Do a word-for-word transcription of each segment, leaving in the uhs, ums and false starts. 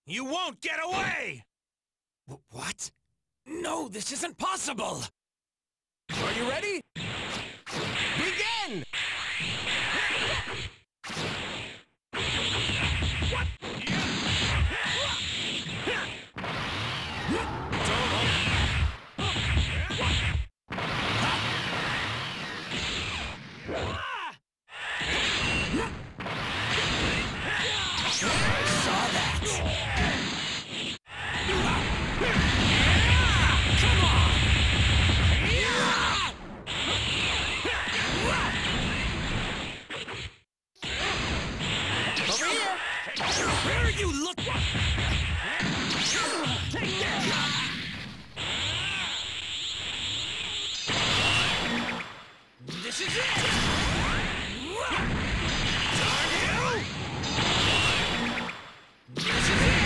You won't get away! W what? No, this isn't possible! Are you ready? Begin! What? Where you look? Take that! This is it! Darn you! This is it!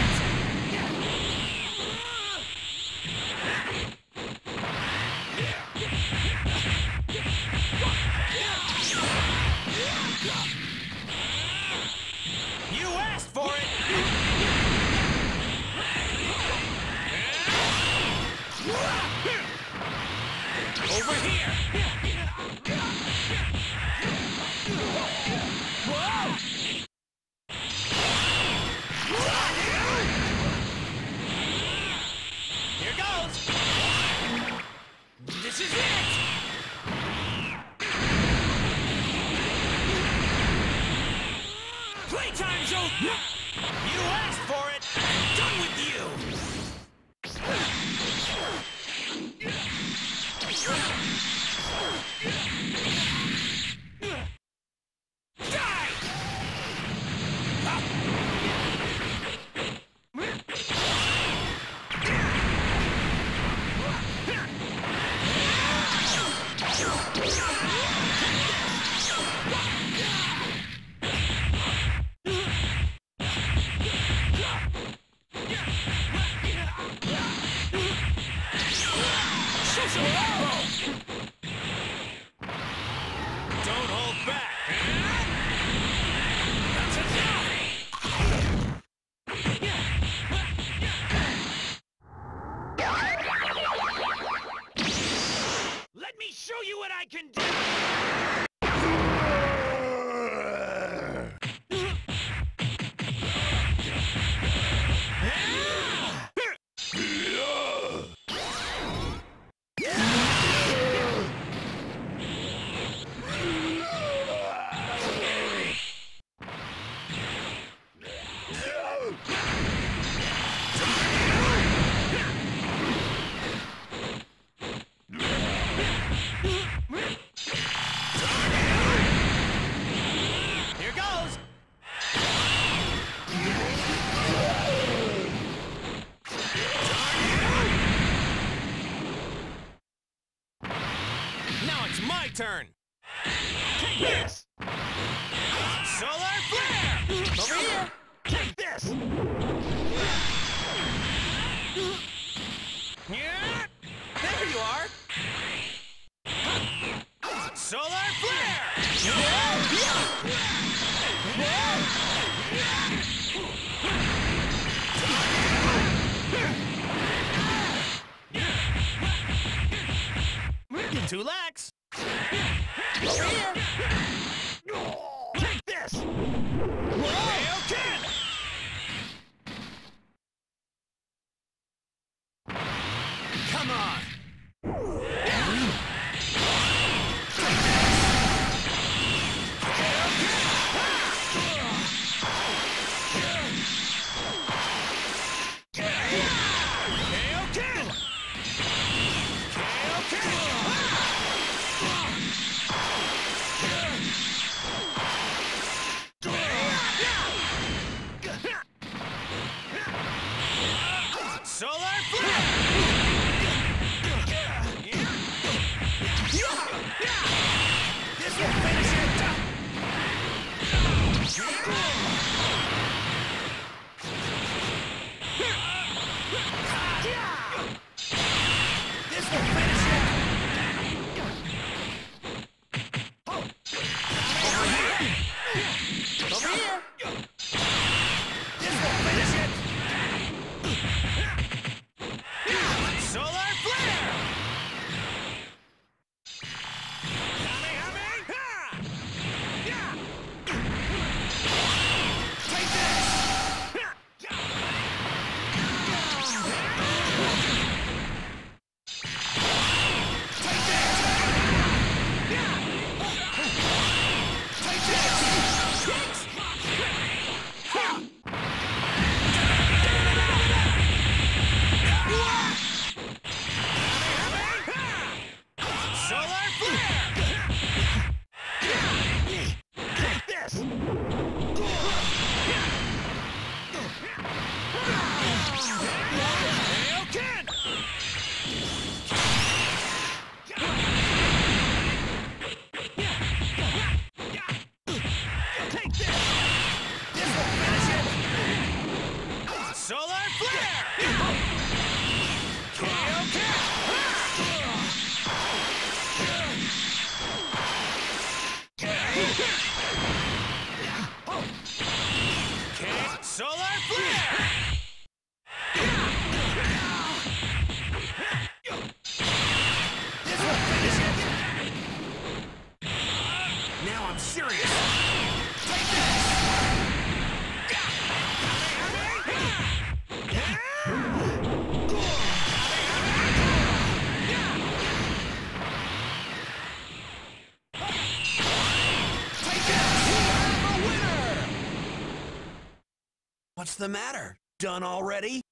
You asked for it! Over here! Whoa! Here goes! This is it! Playtime's over! You asked for it! I'm done with you! Die! Don't hold back! That's enough! Let me show you what I can do! Here goes! Now it's my turn! Take this! Solar Flare! Over here! Take this! Yeah! There you are! Solar Flare! Two legs! Over here! Take this! Kaioken! Come on! Solar Flare! Yeah! What's the matter? Done already?